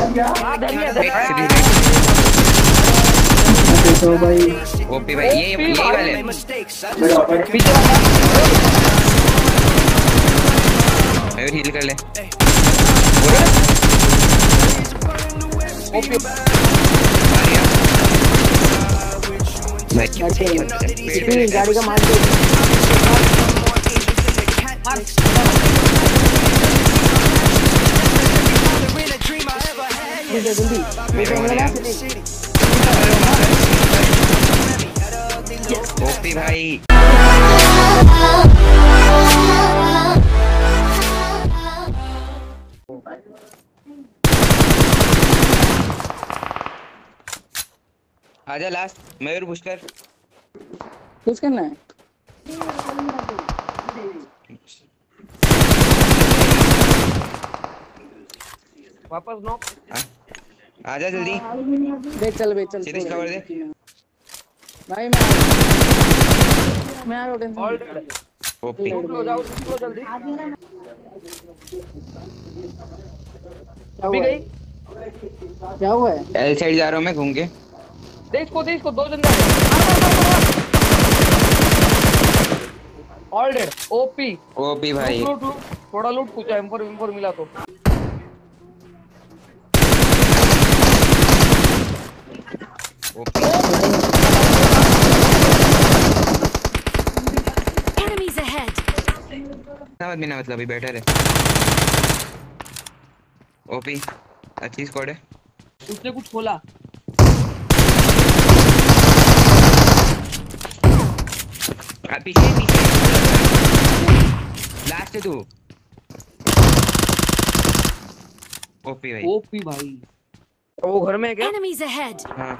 हां धनिया तो भाई ओपी भाई ये वाले पीछे वाला मैं हील कर ले ओपी गाड़ी का मार ओपी भाई आजा लास्ट मयूर पुश कर कुछ करना है वापस नो आजा जल्दी देख चल बे चल सीरीज कवर दे भाई मैं आ रहा हूं ऑल ओपी हो जाओ जल्दी अभी गई क्या हुआ है एल साइड जा रहा हूं मैं घूम के दे इसको दो जन ऑल डेड ओपी ओपी भाई लूट थोड़ा लूट पूछा M4 मिला तो ओपी Enemies ahead. बिना मतलब अभी बेटर है ओपी अच्छी स्क्वाड है उसने कुछ खोला पीछे लास्ट है तू ओपी भाई वो घर में है क्या Enemies ahead. हाँ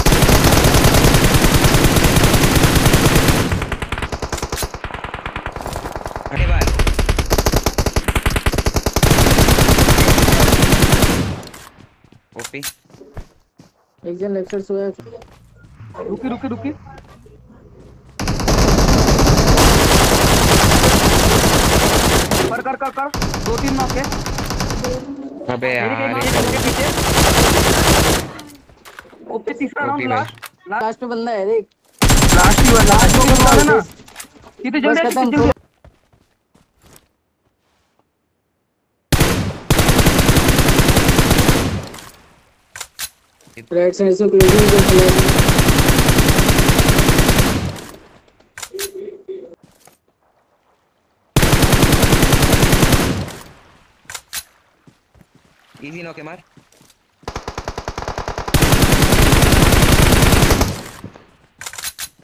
अरे बार ओपी एक जन लेफ्ट साइड सोया रुकी कर 2-3 नॉक है अबे यार पीछे ओपी तीसरा राउंड लास्ट में बंदा है देख लास्ट जो बंदा है ना कितने जल्दी राइट साइड से क्लोजिंग कर दिया इजी नॉक है मार